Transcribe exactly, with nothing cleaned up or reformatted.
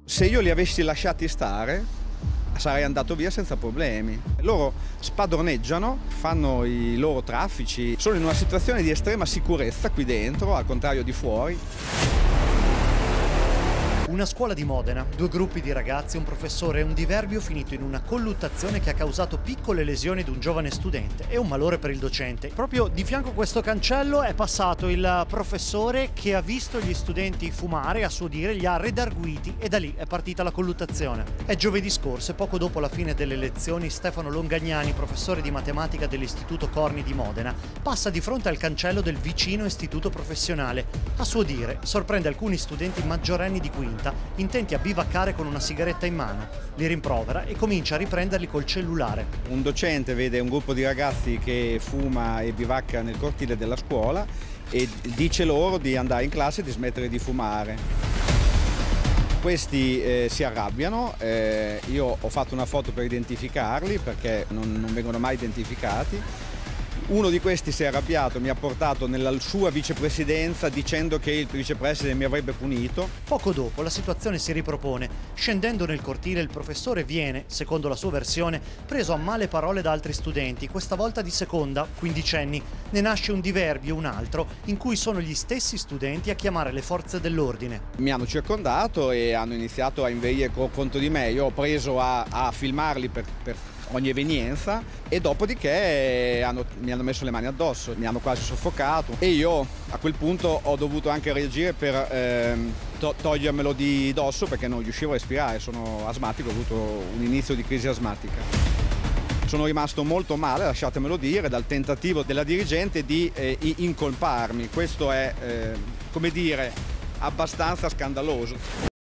Se io li avessi lasciati stare, sarei andato via senza problemi. Loro spadroneggiano, fanno i loro traffici, sono in una situazione di estrema sicurezza qui dentro, al contrario di fuori. Una scuola di Modena, due gruppi di ragazzi, un professore e un diverbio finito in una colluttazione che ha causato piccole lesioni ad un giovane studente e un malore per il docente. Proprio di fianco a questo cancello è passato il professore che ha visto gli studenti fumare, a suo dire li ha redarguiti e da lì è partita la colluttazione. È giovedì scorso e poco dopo la fine delle lezioni Stefano Longagnani, professore di matematica dell'Istituto Corni di Modena, passa di fronte al cancello del vicino istituto professionale. A suo dire sorprende alcuni studenti maggiorenni di quinta intenti a bivaccare con una sigaretta in mano, li rimprovera e comincia a riprenderli col cellulare. Un docente vede un gruppo di ragazzi che fuma e bivacca nel cortile della scuola e dice loro di andare in classe e di smettere di fumare. Questi eh, si arrabbiano, eh, io ho fatto una foto per identificarli perché non, non vengono mai identificati. Uno di questi si è arrabbiato, mi ha portato nella sua vicepresidenza dicendo che il vicepresidente mi avrebbe punito. Poco dopo la situazione si ripropone. Scendendo nel cortile il professore viene, secondo la sua versione, preso a male parole da altri studenti, questa volta di seconda, quindicenni. Ne nasce un diverbio, un altro, in cui sono gli stessi studenti a chiamare le forze dell'ordine. Mi hanno circondato e hanno iniziato a inveire contro di me. Io ho preso a, a filmarli per, per ogni evenienza e dopodiché hanno, mi hanno messo le mani addosso, mi hanno quasi soffocato e io a quel punto ho dovuto anche reagire per ehm, to togliermelo di dosso perché non riuscivo a respirare, sono asmatico, ho avuto un inizio di crisi asmatica. Sono rimasto molto male, lasciatemelo dire, dal tentativo della dirigente di eh, incolparmi. Questo è, eh, come dire, abbastanza scandaloso.